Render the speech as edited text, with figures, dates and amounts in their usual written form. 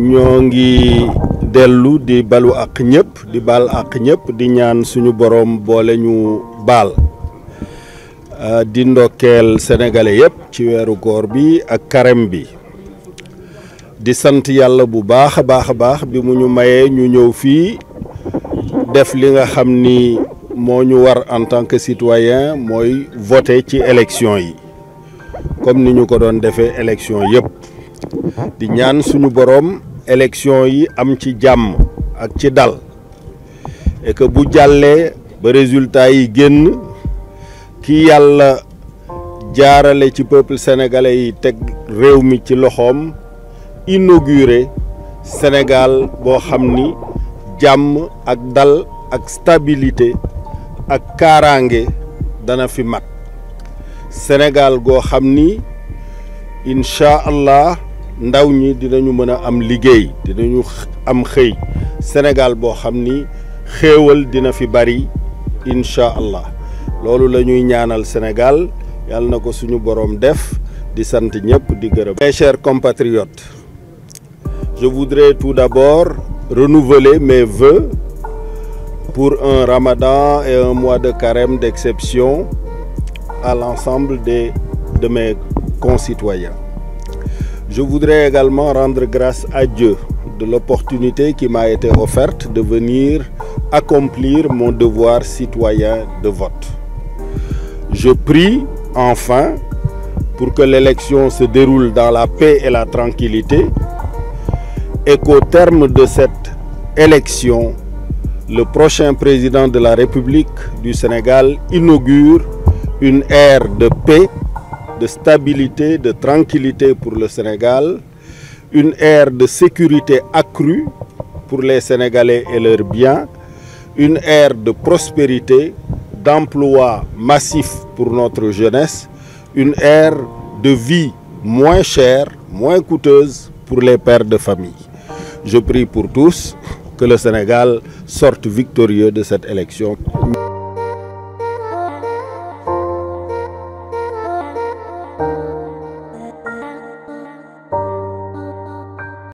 ñoo ngi dellu di balu ak ñëpp di bal ak ñëpp di ñaan suñu borom boole ñu baal di ndokkeel sénégalais yëpp ci weeru koor bi ak carême bi di sant yàlla bu baax a baax bi mu ñu mayee ñu ñëw fii def li nga xam ni moo ñu war en tant que citoyen mooy voter ci élection yi comme ni ñu ko doon defee élection yëpp di ñaan suñu borom élection yi am ci jàmm ak ci dal et que bu jàllee ba résultat yi génn ki yàlla jaarale ci peuple sénégalais yi teg réew mi ci loxoom inauguré Sénégal boo xam ni jàmm ak dal ak stabilité ak kaaraange dana fi mat Sénégal goo xam ni incha allah ndaw ñi dinañu mën a am liggéey dinañu am xëy Sénégal boo xam ni xéewal dina fi bari incha allah loolu la ñuy ñaanal Sénégal yàlla na ko suñu boroom def di sant ñëpp di gërëm. Mes chers compatriotes, je voudrais tout d'abord renouveler mes vœux pour un Ramadan et un mois de carême d'exception à l'ensemble de mes concitoyens. Je voudrais également rendre grâce à Dieu de l'opportunité qui m'a été offerte de venir accomplir mon devoir citoyen de vote. Je prie enfin pour que l'élection se déroule dans la paix et la tranquillité et qu'au terme de cette élection, le prochain président de la République du Sénégal inaugure une ère de paix, de stabilité, de tranquillité pour le Sénégal, une ère de sécurité accrue pour les Sénégalais et leurs biens, une ère de prospérité, d'emploi massif pour notre jeunesse, une ère de vie moins chère, moins coûteuse pour les pères de famille. Je prie pour tous que le Sénégal sorte victorieux de cette élection.